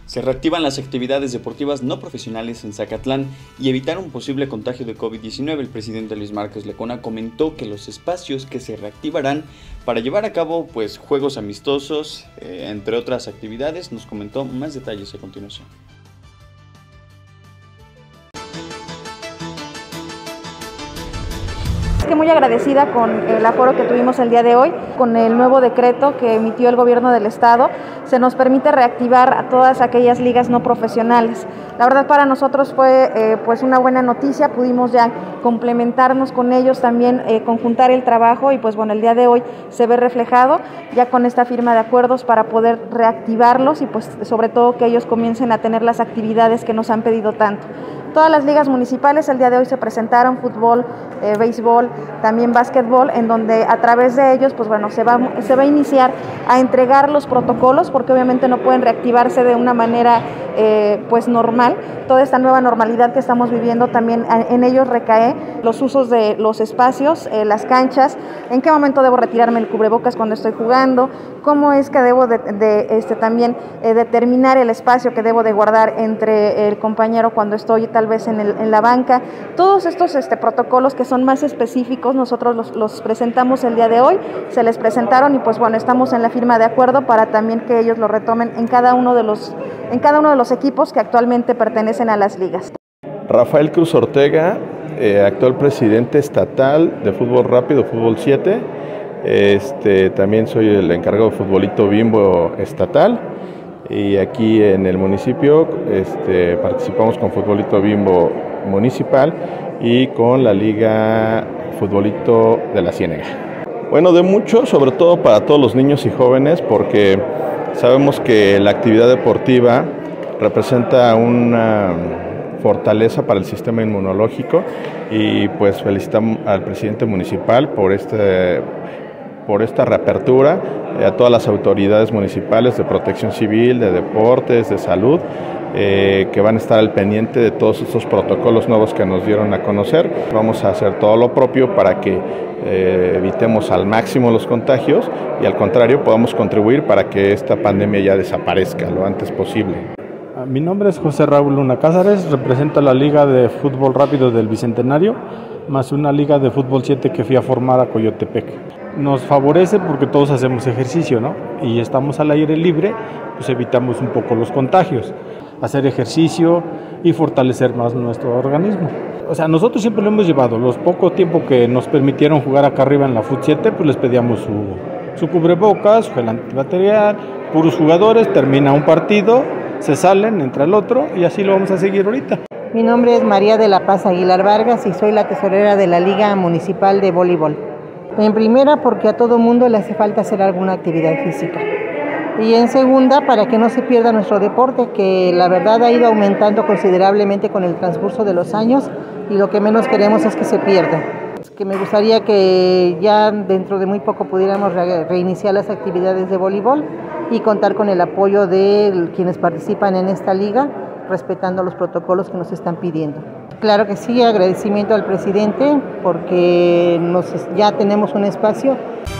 Se reactivan las actividades deportivas no profesionales en Zacatlán y evitar un posible contagio de COVID-19. El presidente Luis Márquez Lecona comentó que los espacios que se reactivarán para llevar a cabo juegos amistosos, entre otras actividades. Nos comentó más detalles a continuación. Muy agradecida con el aforo que tuvimos el día de hoy, con el nuevo decreto que emitió el gobierno del estado, se nos permite reactivar a todas aquellas ligas no profesionales. La verdad para nosotros fue una buena noticia, pudimos ya complementarnos con ellos, también conjuntar el trabajo y el día de hoy se ve reflejado ya con esta firma de acuerdos para poder reactivarlos y sobre todo que ellos comiencen a tener las actividades que nos han pedido tanto. Todas las ligas municipales el día de hoy se presentaron, fútbol, béisbol, también básquetbol, en donde a través de ellos se va a iniciar a entregar los protocolos, porque obviamente no pueden reactivarse de una manera normal. Toda esta nueva normalidad que estamos viviendo también en ellos recae los usos de los espacios, las canchas, en qué momento debo retirarme el cubrebocas cuando estoy jugando, cómo es que debo también determinar el espacio que debo de guardar entre el compañero cuando estoy tal vez en la banca. Todos estos protocolos que son más específicos nosotros los presentamos el día de hoy, se les presentaron y estamos en la firma de acuerdo para también que ellos lo retomen en cada uno de los equipos que actualmente pertenecen a las ligas. Rafael Cruz Ortega, actual presidente estatal de fútbol rápido, fútbol 7. También soy el encargado de Futbolito Bimbo estatal y aquí en el municipio participamos con Futbolito Bimbo municipal y con la Liga Futbolito de la Ciénega. Bueno, de mucho, sobre todo para todos los niños y jóvenes, porque sabemos que la actividad deportiva representa una fortaleza para el sistema inmunológico y felicitamos al presidente municipal por esta reapertura, a todas las autoridades municipales de protección civil, de deportes, de salud, que van a estar al pendiente de todos estos protocolos nuevos que nos dieron a conocer. Vamos a hacer todo lo propio para que evitemos al máximo los contagios y al contrario podamos contribuir para que esta pandemia ya desaparezca lo antes posible. Mi nombre es José Raúl Luna Cázares, represento a la Liga de Fútbol Rápido del Bicentenario, más una Liga de Fútbol 7 que fui a formar a Coyotepec. Nos favorece porque todos hacemos ejercicio, ¿no? Y estamos al aire libre, evitamos un poco los contagios, hacer ejercicio y fortalecer más nuestro organismo. O sea, nosotros siempre lo hemos llevado, los poco tiempo que nos permitieron jugar acá arriba en la Fut 7, les pedíamos su cubrebocas, su gel antibacterial, puros jugadores, termina un partido, se salen, entra el otro y así lo vamos a seguir ahorita. Mi nombre es María de la Paz Aguilar Vargas y soy la tesorera de la Liga Municipal de Voleibol. En primera, porque a todo mundo le hace falta hacer alguna actividad física. Y en segunda, para que no se pierda nuestro deporte, que la verdad ha ido aumentando considerablemente con el transcurso de los años y lo que menos queremos es que se pierda. Que me gustaría que ya dentro de muy poco pudiéramos reiniciar las actividades de voleibol y contar con el apoyo de quienes participan en esta liga, respetando los protocolos que nos están pidiendo. Claro que sí, agradecimiento al presidente porque ya tenemos un espacio.